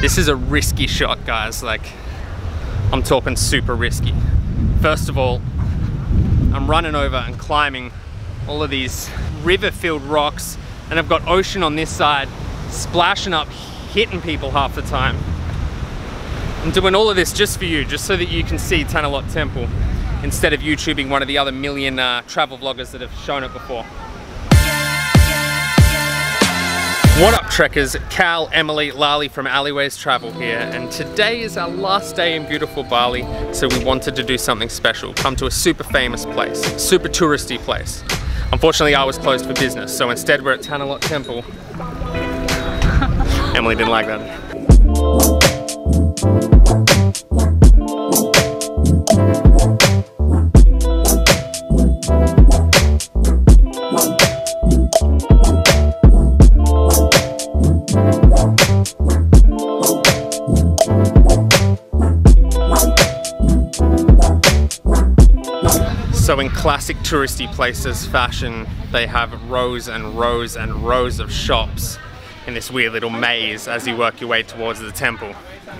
This is a risky shot, guys. Like, I'm talking super risky. First of all, I'm running over and climbing all of these river-filled rocks, and I've got ocean on this side, splashing up, hitting people half the time. I'm doing all of this just for you, just so that you can see Tanah Lot Temple, instead of YouTubing one of the other million travel vloggers that have shown it before. What up, trekkers? Cal, Emily, Lali from Alleyways Travel here, and today is our last day in beautiful Bali, so we wanted to do something special. Come to a super famous place, super touristy place. Unfortunately, I was closed for business, so instead we're at Tanah Lot Temple. Emily didn't like that. So in classic touristy places fashion, they have rows and rows and rows of shops in this weird little maze as you work your way towards the temple.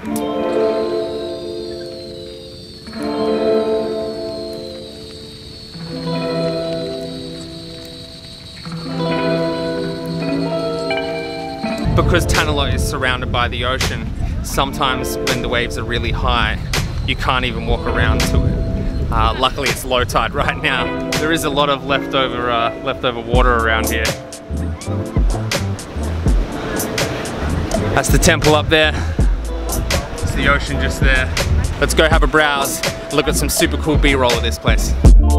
Because Tanah Lot is surrounded by the ocean, sometimes when the waves are really high, you can't even walk around to it. Luckily it's low tide right now. There is a lot of leftover water around here. That's the temple up there. It's the ocean just there. Let's go have a browse, look at some super cool B-roll of this place.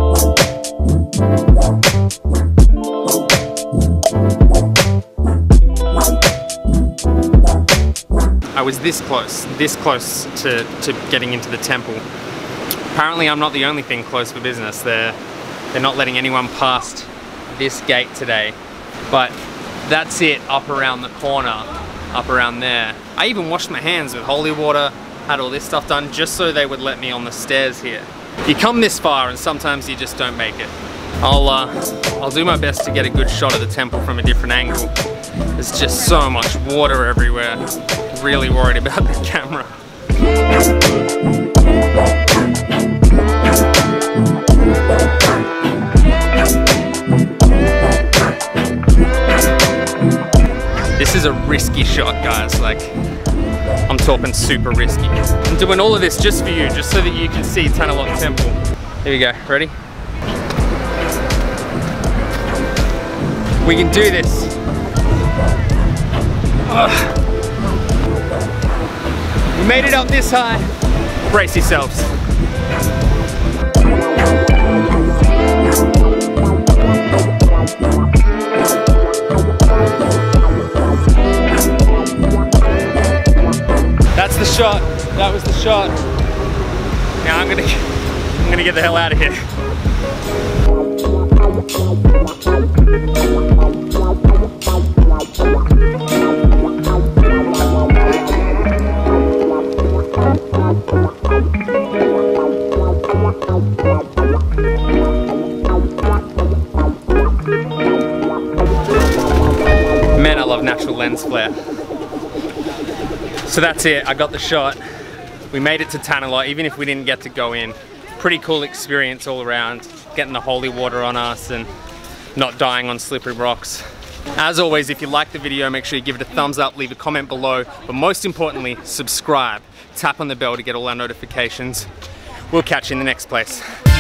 I was this close to getting into the temple. Apparently I'm not the only thing closed for business. They're not letting anyone past this gate today. But that's it up around the corner, up around there. I even washed my hands with holy water, had all this stuff done just so they would let me on the stairs here. You come this far and sometimes you just don't make it. I'll do my best to get a good shot of the temple from a different angle. There's just so much water everywhere. Really worried about the camera. This is a risky shot, guys. Like, I'm talking super risky. I'm doing all of this just for you, just so that you can see Tanah Lot Temple. Here we go, ready? We can do this. We made it up this high. Brace yourselves. That's the shot. That was the shot. Now I'm gonna get the hell out of here. Man, I love natural lens flare. So that's it, I got the shot. We made it to Tanah Lot, even if we didn't get to go in. Pretty cool experience all around, getting the holy water on us and not dying on slippery rocks. As always, if you like the video, make sure you give it a thumbs up, leave a comment below, but most importantly, subscribe. Tap on the bell to get all our notifications. We'll catch you in the next place.